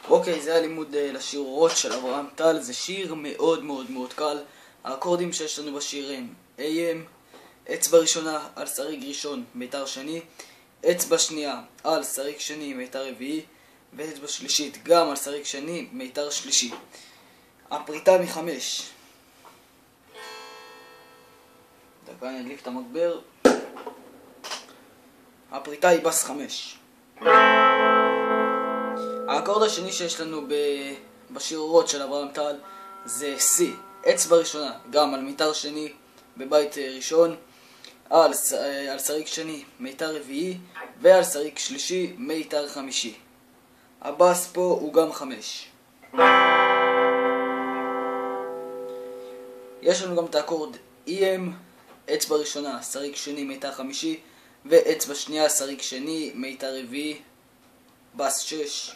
אוקיי, זה הלימוד לשיר אורות של אברהם טל. זה שיר מאוד מאוד מאוד קל. האקורדים שיש לנו בשיר הם AM, אצבע ראשונה על שריג ראשון מיתר שני, אצבע שנייה על שריג שני מיתר רביעי, ואצבע שלישית גם על שריג שני מיתר שלישי. הפריטה מחמש. דקה, אני אדליק את המגבר. הפריטה היא בס 5. האקורד השני שיש לנו בשיר אורות של אברהם טל זה C. אצבע ראשונה גם על מיתר שני בבית ראשון, על שריג שני מיתר רביעי, ועל שריג שלישי מיתר חמישי. הבאס פה הוא גם 5. יש לנו גם את האקורד EM, אצבע ראשונה שריג שני מיתר חמישי, ואצבע שנייה שריג שני מיתר רביעי, בס 6.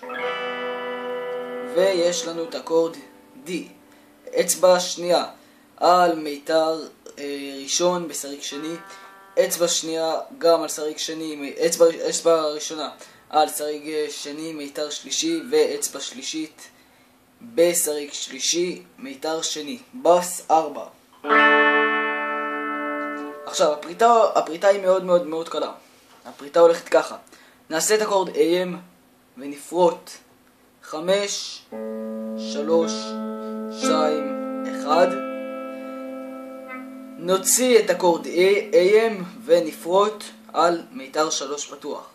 ויש לנו את האקורד D, אצבע שנייה על מיתר ראשון בשריג שני, אצבע שנייה גם על שריג שני, אצבע ראשונה על שריג שני מיתר שלישי, ואצבע שלישית בשריג שלישי מיתר שני, בס 4. עכשיו הפריטה היא מאוד מאוד מאוד קלה. הפריטה הולכת ככה: נעשה את אקורד AM ונפרוט 5, 3, 2, 1. נוציא את אקורד AM ונפרוט על מיתר 3 פתוח.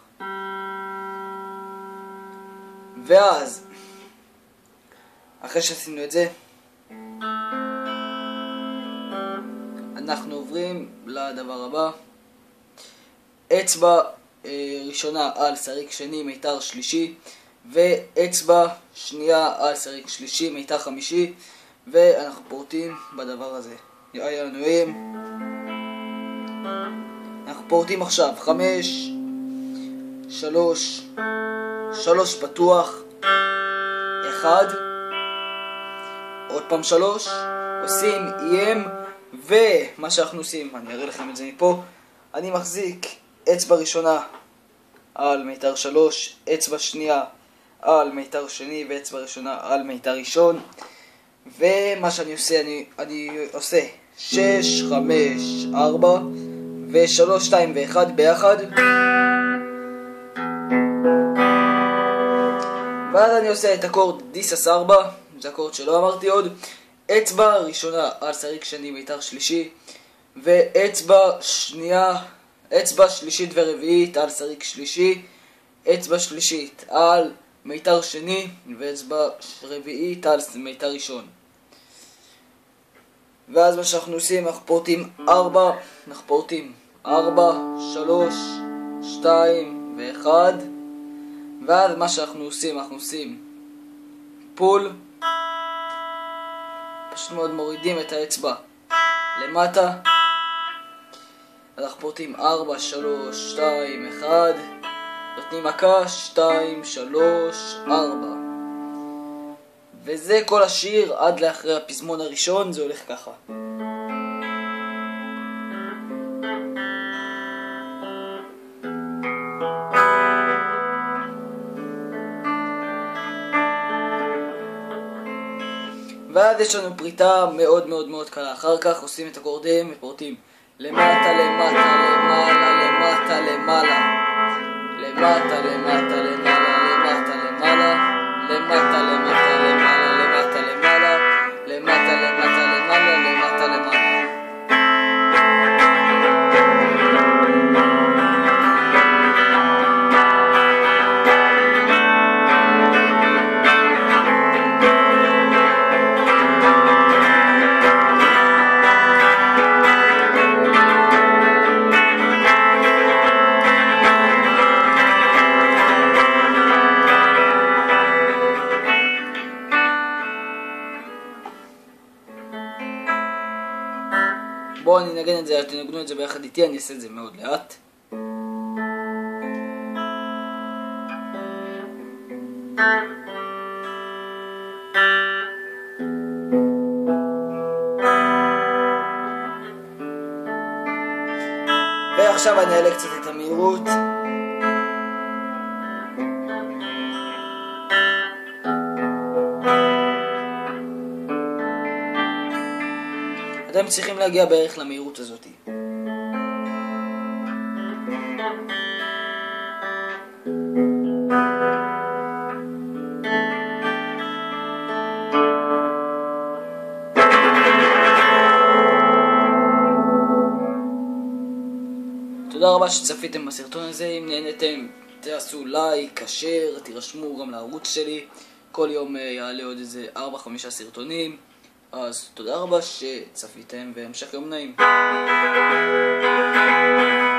ואז אחרי שעשינו את זה אנחנו עוברים לדבר הבא. אצבע ראשונה על שריג שני מיתר שלישי, ואצבע שנייה על שריג שלישי מיתר חמישי, ואנחנו פורטים בדבר הזה. היה לנו AM. אנחנו פורטים עכשיו 5, 3, 3 פתוח, 1, עוד פעם 3, עושים EM, ומה שאנחנו עושים, אני אראה לכם את זה מפה, אני מחזיק אצבע ראשונה על מיתר 3, אצבע שנייה על מיתר שני, ואצבע ראשונה על מיתר ראשון. ומה שאני עושה, אני עושה 6, 5, 4 ו3, 2 ו1 ביחד, ואז אני עושה את אקורד דיסס 4, זה אקורד שלא אמרתי עוד. אצבע ראשונה על שריג שני מיתר שלישי, ואצבע שלישית ורביעית על שריג שלישי, אצבע שלישית על מיתר שני, ואצבע רביעית על מיתר ראשון. ואז מה שאנחנו עושים, אנחנו פורטים 4, 3, 2 ו1, ואז מה שאנחנו עושים, אנחנו עושים פול, פשוט מאוד מורידים את האצבע למטה, אנחנו פורטים 4, 3, 2, 1, נותנים מכה 2, 3, 4, וזה כל השיר עד לאחרי הפזמון הראשון. זה הולך ככה. ואז יש לנו פריטה מאוד מאוד מאוד קלה. אחר כך עושים את אקורדים ופורטים למטה, למטה, למעלה, למטה, למעלה, למטה, למטה, למעלה, למטה, למעלה, למטה, למטה, למעלה, למטה, למעלה, למטה, למטה, למעלה, למטה, למעלה. בואו אני נגן את זה, תנגנו את זה ביחד איתי, אני אעשה את זה מאוד לאט. ועכשיו אני אעלה קצת את המהירות. אתם צריכים להגיע בערך למהירות הזאת. תודה רבה שצפיתם בסרטון הזה. אם נהנתם, תעשו לייק, קשר, תירשמו גם לערוץ שלי. כל יום יעלה עוד איזה 4-5 סרטונים. אז תודה רבה שצפיתם והמשך יום נעים.